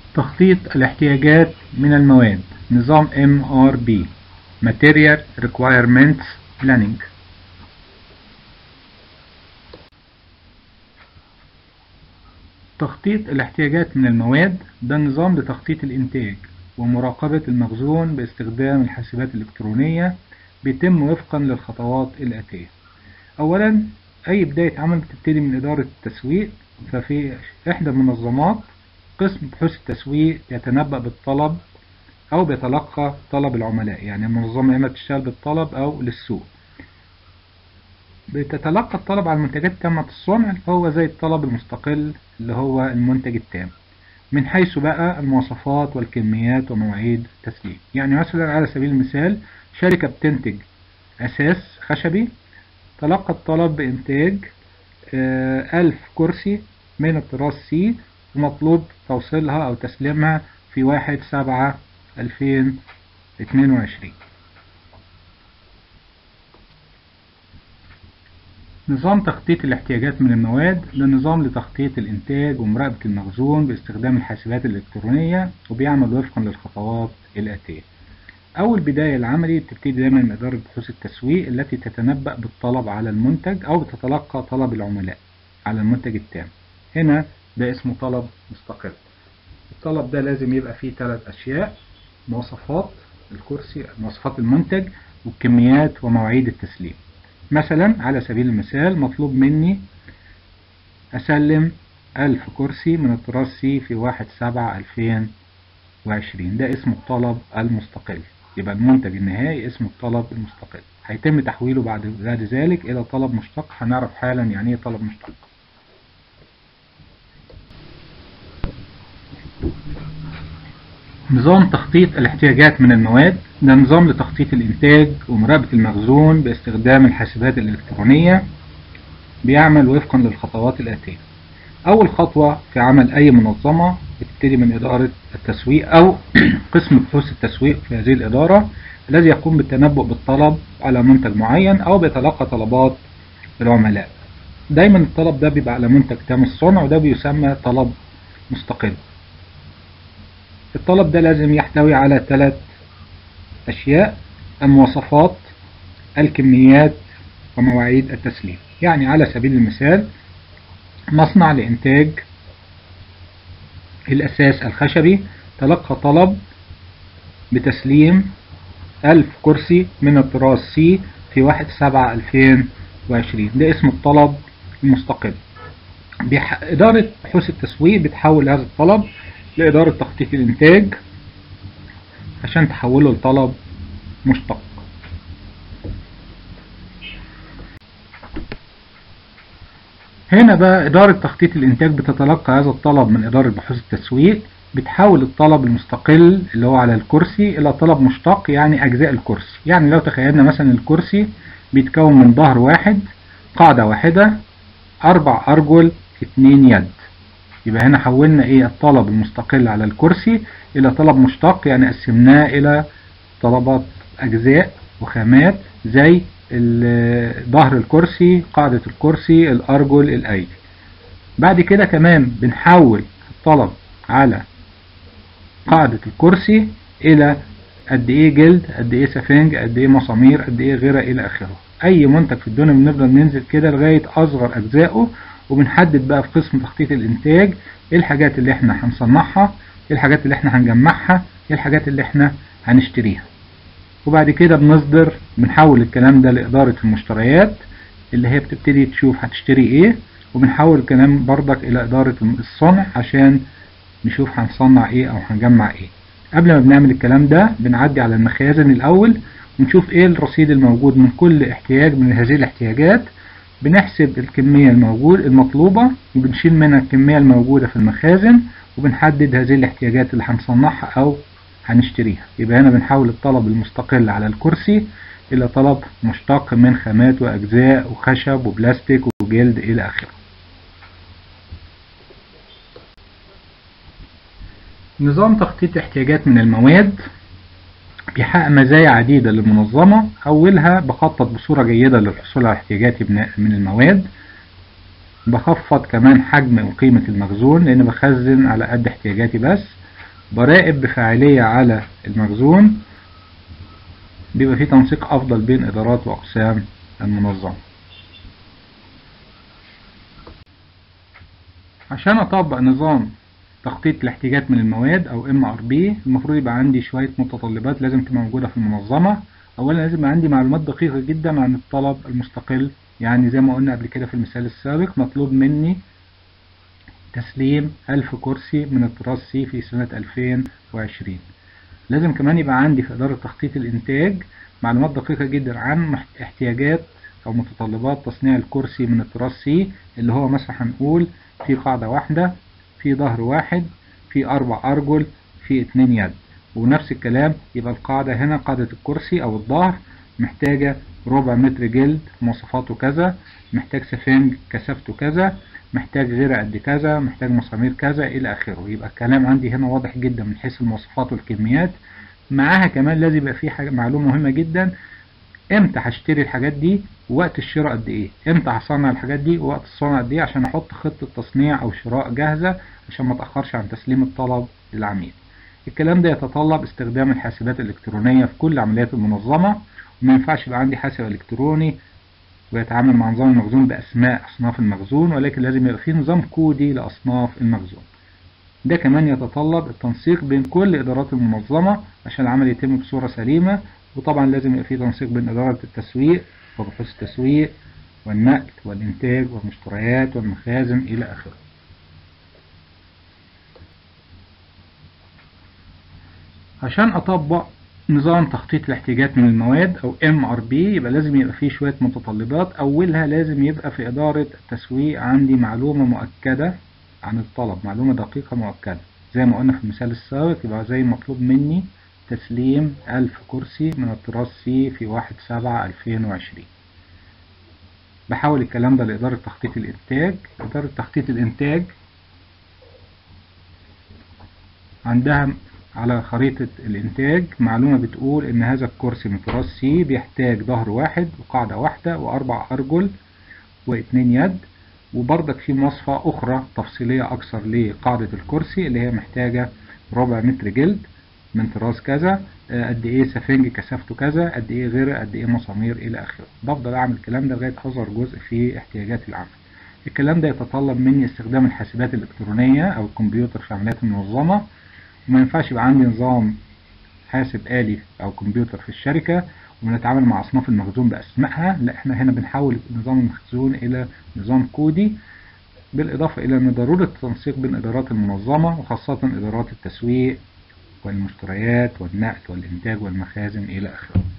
تخطيط الاحتياجات من المواد، نظام MRP Material Requirements Planning. تخطيط الاحتياجات من المواد ده نظام لتخطيط الإنتاج ومراقبة المخزون باستخدام الحاسبات الإلكترونية، بيتم وفقا للخطوات الآتية. أولا، أي بداية عمل بتبتدي من إدارة التسويق. ففي إحدى المنظمات قسم بحوث التسويق يتنبأ بالطلب أو بيتلقى طلب العملاء، يعني المنظمة إما بتشتغل بالطلب أو للسوق. بتتلقى الطلب على المنتجات تامة الصنع، فهو زي الطلب المستقل اللي هو المنتج التام، من حيث بقى المواصفات والكميات ومواعيد التسليم. يعني مثلا على سبيل المثال، شركة بتنتج أساس خشبي، تلقى الطلب بإنتاج 1000 كرسي من الطراز سي، ومطلوب توصيلها أو تسليمها في 1/7/2022. نظام تخطيط الاحتياجات من المواد ده نظام لتخطيط الإنتاج ومراقبة المخزون باستخدام الحاسبات الإلكترونية، وبيعمل وفقا للخطوات الآتية. أول بداية العملي بتبتدي دايما من إدارة بحوث التسويق التي تتنبأ بالطلب على المنتج أو بتتلقى طلب العملاء على المنتج التام. هنا ده اسمه طلب مستقل. الطلب ده لازم يبقى فيه 3 أشياء: مواصفات الكرسي، مواصفات المنتج، والكميات ومواعيد التسليم. مثلا على سبيل المثال، مطلوب مني أسلم 1000 كرسي من الطراز سي في 1/7/2020. ده اسمه الطلب المستقل. يبقى المنتج النهائي اسمه الطلب المستقل، هيتم تحويله بعد ذلك إلى طلب مشتق. هنعرف حالا يعني إيه طلب مشتق. نظام تخطيط الاحتياجات من المواد ده نظام لتخطيط الإنتاج ومراقبة المخزون باستخدام الحاسبات الإلكترونية، بيعمل وفقا للخطوات الآتية. أول خطوة في عمل أي منظمة بتبتدي من إدارة التسويق أو قسم بحوث التسويق في هذه الإدارة، الذي يقوم بالتنبؤ بالطلب على منتج معين أو بيتلقى طلبات العملاء. دايما الطلب ده بيبقى على منتج تام الصنع، وده بيسمى طلب مستقل. الطلب ده لازم يحتوي على 3 أشياء: المواصفات، الكميات، ومواعيد التسليم. يعني على سبيل المثال، مصنع لإنتاج الأساس الخشبي تلقى طلب بتسليم 1000 كرسي من الطراز سي في 1/7/2020. ده اسمه الطلب المستقل. إدارة بحوث التسويق بتحول هذا الطلب لإدارة تخطيط الإنتاج عشان تحوله لطلب مشتق. هنا بقى إدارة تخطيط الإنتاج بتتلقى هذا الطلب من إدارة بحوث التسويق، بتحول الطلب المستقل اللي هو على الكرسي إلى طلب مشتق، يعني أجزاء الكرسي. يعني لو تخيلنا مثلا الكرسي بيتكون من ظهر واحد، قاعدة واحدة، 4 أرجل، 2 يد. يبقى هنا حولنا الطلب المستقل على الكرسي إلى طلب مشتق، يعني قسمناه إلى طلبات أجزاء وخامات، زي ظهر الكرسي، قاعدة الكرسي، الأرجل، الأيدي. بعد كده كمان بنحول الطلب على قاعدة الكرسي إلى قد إيه جلد، قد إيه سفنج، قد إيه مسامير، قد إيه غيره إلى آخره. أي منتج في الدنيا بنفضل ننزل كده لغاية أصغر أجزائه، وبنحدد بقى في قسم تخطيط الإنتاج إيه الحاجات اللي إحنا هنصنعها، إيه الحاجات اللي إحنا هنجمعها، إيه الحاجات اللي إحنا هنشتريها. وبعد كده بنحول الكلام ده لإدارة المشتريات اللي هي بتبتدي تشوف هتشتري ايه، وبنحول الكلام بردك إلى إدارة الصنع عشان نشوف هنصنع ايه أو هنجمع ايه. قبل ما بنعمل الكلام ده بنعدي على المخازن الأول ونشوف ايه الرصيد الموجود من كل احتياج من هذه الاحتياجات. بنحسب الكمية المطلوبة، وبنشيل منها الكمية الموجودة في المخازن، وبنحدد هذه الاحتياجات اللي هنصنعها أو هنشتريها. يبقى هنا بنحول الطلب المستقل على الكرسي إلى طلب مشتق من خامات وأجزاء وخشب وبلاستيك وجلد إلى آخره. نظام تخطيط احتياجات من المواد بيحقق مزايا عديدة للمنظمة. أولها بخطط بصورة جيدة للحصول على احتياجاتي من المواد. بخفض كمان حجم وقيمة المخزون لأن بخزن على قد احتياجاتي بس. براقب بفاعلية على المخزون، بيبقى فيه تنسيق أفضل بين إدارات وأقسام المنظمة. عشان أطبق نظام تخطيط الاحتياجات من المواد أو MRB، المفروض يبقى عندي شوية متطلبات لازم تبقى موجودة في المنظمة. أولا لازم يبقى عندي معلومات دقيقة جدا عن الطلب المستقل، يعني زي ما قلنا قبل كده في المثال السابق، مطلوب مني تسليم 1000 كرسي من الطراز C في سنة 2020. لازم كمان يبقى عندي في إدارة تخطيط الإنتاج معلومات دقيقة جدا عن احتياجات أو متطلبات تصنيع الكرسي من الطراز C، اللي هو مثلا هنقول في قاعدة واحدة، في ظهر واحد، في 4 أرجل، في 2 يد. ونفس الكلام يبقى القاعدة هنا، قاعدة الكرسي أو الظهر محتاجة ربع متر جلد مواصفاته كذا، محتاج سفنج كثافته كذا، محتاج غيرة قد كذا، محتاج مسامير كذا إلى آخره. يبقى الكلام عندي هنا واضح جدا من حيث المواصفات والكميات. معاها كمان لازم يبقى في حاجة معلومة مهمة جدا، امتى هشتري الحاجات دي ووقت الشراء قد ايه، امتى هصنع الحاجات دي ووقت الصنع قد ايه، عشان احط خطة تصنيع او شراء جاهزة عشان ما اتأخرش عن تسليم الطلب للعميل. الكلام ده يتطلب استخدام الحاسبات الإلكترونية في كل عمليات المنظمة، وما ينفعش يبقى عندي حاسب إلكتروني ويتعامل مع نظام المخزون بأسماء أصناف المخزون، ولكن لازم يبقى فيه نظام كودي لأصناف المخزون. ده كمان يتطلب التنسيق بين كل إدارات المنظمة عشان العمل يتم بصورة سليمة. وطبعا لازم يبقى فيه تنسيق بين إدارة التسويق وبحوث التسويق والنقل والإنتاج والمشتريات والمخازن إلى آخره. عشان أطبق نظام تخطيط الاحتياجات من المواد أو MRB، يبقى لازم يبقى فيه شوية متطلبات. أولها لازم يبقى في إدارة التسويق عندي معلومة مؤكدة عن الطلب، معلومة دقيقة مؤكدة زي ما قلنا في المثال السابق. يبقى زي مطلوب مني تسليم 1000 كرسي من الطراز C في 1/7/2020. بحاول الكلام ده لإدارة تخطيط الإنتاج. إدارة تخطيط الإنتاج عندها على خريطة الإنتاج معلومة بتقول إن هذا الكرسي من طراز C بيحتاج ظهر واحد وقاعدة واحدة وأربع أرجل واثنين يد. وبرضك في مواصفة أخرى تفصيلية أكثر لقاعدة الكرسي، اللي هي محتاجة ربع متر جلد من طراز كذا، قد إيه سفنج كثافته كذا، قد إيه غيره، قد إيه مسامير إلى آخره. بفضل أعمل الكلام ده لغاية أصغر جزء في احتياجات العمل. الكلام ده يتطلب مني استخدام الحاسبات الإلكترونية أو الكمبيوتر في عمليات المنظمة. وما ينفعش يبقى عندي نظام حاسب آلي أو كمبيوتر في الشركة وبنتعامل مع أصناف المخزون بأسمائها. لا، احنا هنا بنحول نظام المخزون إلى نظام كودي، بالإضافة إلى أن ضرورة التنسيق بين إدارات المنظمة وخاصة إدارات التسويق والمشتريات والنقل والإنتاج والمخازن إلى آخره.